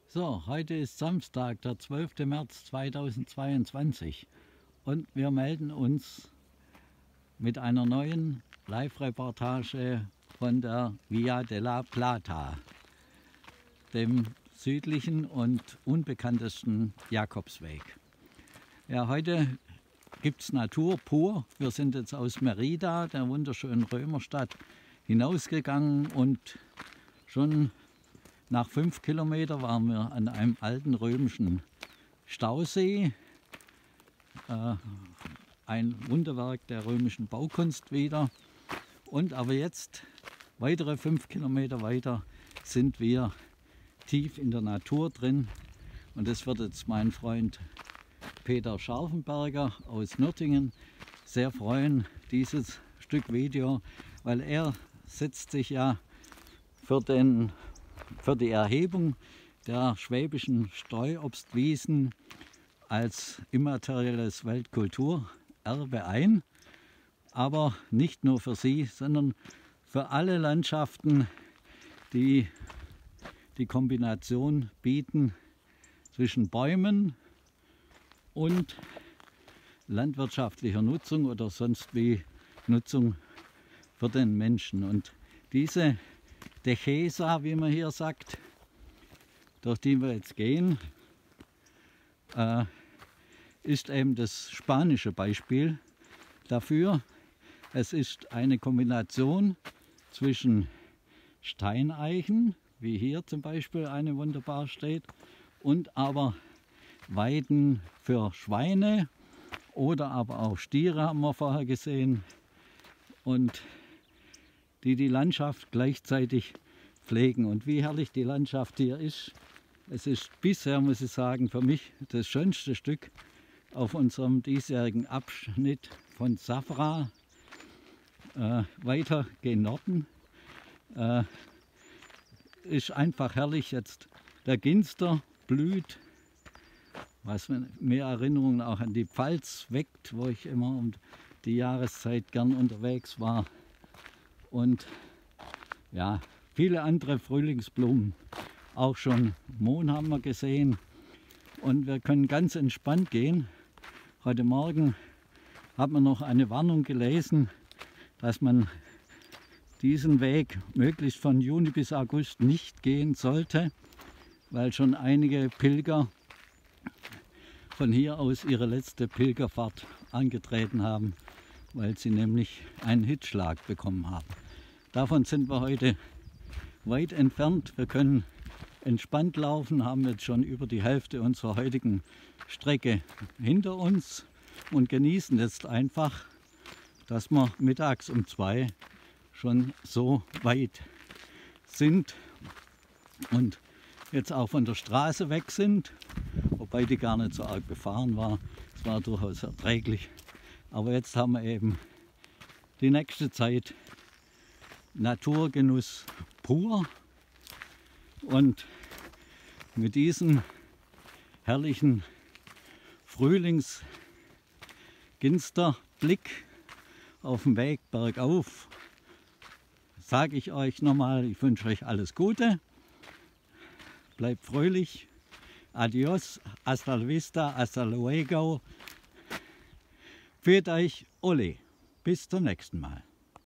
So, heute ist Samstag, der 12. März 2022 und wir melden uns mit einer neuen Live-Reportage von der Via de la Plata, dem südlichen und unbekanntesten Jakobsweg. Ja, heute gibt es Natur pur. Wir sind jetzt aus Merida, der wunderschönen Römerstadt, hinausgegangen und schon nach 5 Kilometern waren wir an einem alten römischen Stausee, ein Wunderwerk der römischen Baukunst wieder. Und aber jetzt, weitere 5 Kilometer weiter, sind wir tief in der Natur drin. Und das wird jetzt mein Freund Peter Scharfenberger aus Nürtingen sehr freuen, dieses Stück Video, weil er setzt sich ja für die Erhebung der schwäbischen Streuobstwiesen als immaterielles Weltkulturerbe ein, aber nicht nur für sie, sondern für alle Landschaften, die die Kombination bieten zwischen Bäumen und landwirtschaftlicher Nutzung oder sonst wie Nutzung für den Menschen. Und diese Dehesa, wie man hier sagt, durch die wir jetzt gehen, ist eben das spanische Beispiel dafür. Es ist eine Kombination zwischen Steineichen, wie hier zum Beispiel eine wunderbar steht, und aber Weiden für Schweine oder aber auch Stiere haben wir vorher gesehen, und die Landschaft gleichzeitig pflegen. Und wie herrlich die Landschaft hier ist. Es ist bisher, muss ich sagen, für mich das schönste Stück auf unserem diesjährigen Abschnitt von Zafra. Weiter gen Norden. Ist einfach herrlich jetzt. Der Ginster blüht, was mir Erinnerungen auch an die Pfalz weckt, wo ich immer um die Jahreszeit gern unterwegs war. Und ja, viele andere Frühlingsblumen. Auch schon Mohn haben wir gesehen. Und wir können ganz entspannt gehen. Heute Morgen hat man noch eine Warnung gelesen, dass man diesen Weg möglichst von Juni bis August nicht gehen sollte, weil schon einige Pilger von hier aus ihre letzte Pilgerfahrt angetreten haben, weil sie nämlich einen Hitzschlag bekommen haben. Davon sind wir heute weit entfernt. Wir können entspannt laufen, haben jetzt schon über die Hälfte unserer heutigen Strecke hinter uns und genießen jetzt einfach, dass wir mittags um 2 schon so weit sind und jetzt auch von der Straße weg sind, wobei die gar nicht so arg befahren war. Es war durchaus erträglich. Aber jetzt haben wir eben die nächste Zeit Naturgenuss pur, und mit diesem herrlichen Frühlingsginsterblick auf dem Weg bergauf sage ich euch nochmal, ich wünsche euch alles Gute, bleibt fröhlich, adios, hasta la vista, hasta luego, pfiat euch, ole, bis zum nächsten Mal.